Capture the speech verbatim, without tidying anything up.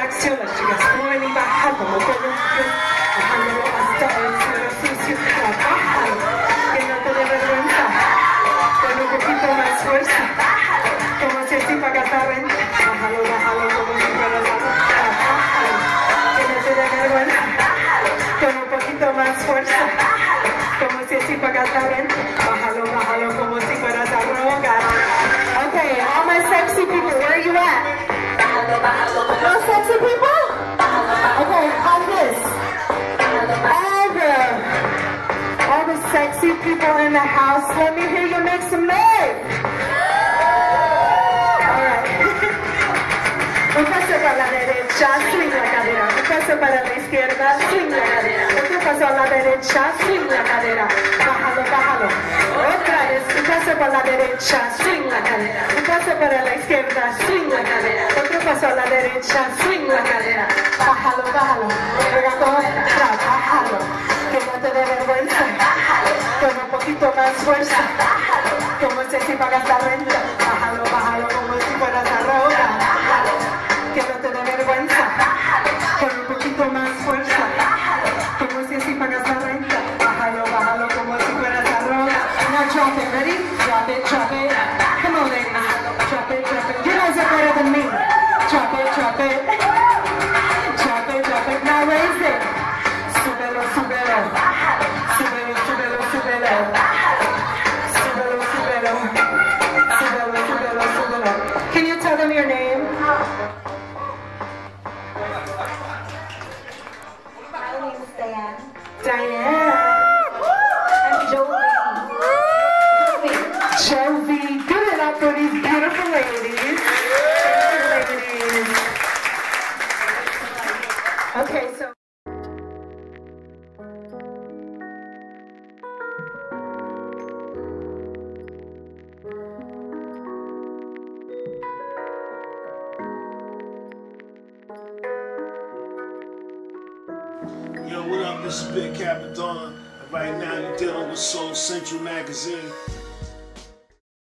acción, las chicas suben y bajan como todo. Bajándolo hasta el suelo sucio, bájalo, que no te dé vergüenza. Con un poquito más fuerza, como si así pagas la renta. Bájalo, bájalo, como si fueras la renta. Bájalo, que no te dé vergüenza. Con un poquito más fuerza, como si así pagas la renta. Bájalo, bájalo, como si fueras a rogar. Okay, all my sexy people, where are you at? No sexy people? Okay, how's this? All the, all the sexy people in the house, let me hear you make some noise. Alright. Un paso para la derecha, swing la cadera. Un paso para la izquierda, swing la cadera. Otro paso a la derecha, swing la cadera. Bájalo, bájalo. Otra vez, un paso para la derecha, swing la cadera. Un paso para la izquierda, swing la cadera. Otro paso a la derecha, swing la cadera. Bájalo, bájalo. Llega todo atrás, bájalo. Que no te dé vergüenza. Con un poquito más fuerza. Como si así pagas la renta. Bájalo, bájalo, como si fueras a rogar. Que no te dé vergüenza. Con un poquito más fuerza. Como si así pagas la renta. Bájalo, bájalo, como si fueras a rogar. Now drop it, ready? Drop it, drop it. Come on, ladies. Drop it, drop it. You guys are better than me. Drop it, drop it. Drop it, drop it. Now raise it. Súbelo, súbelo. Súbelo, súbelo, súbelo. Súbelo, súbelo. Súbelo, súbelo, súbelo. Can you tell them your name? My name is Diane. Diane. I'm Jovi. Jovi. Give it up for these beautiful ladies. Ladies. Okay, so. Yo, what up? This is Big Capadonna. And right now you're dealing with Soul Central Magazine.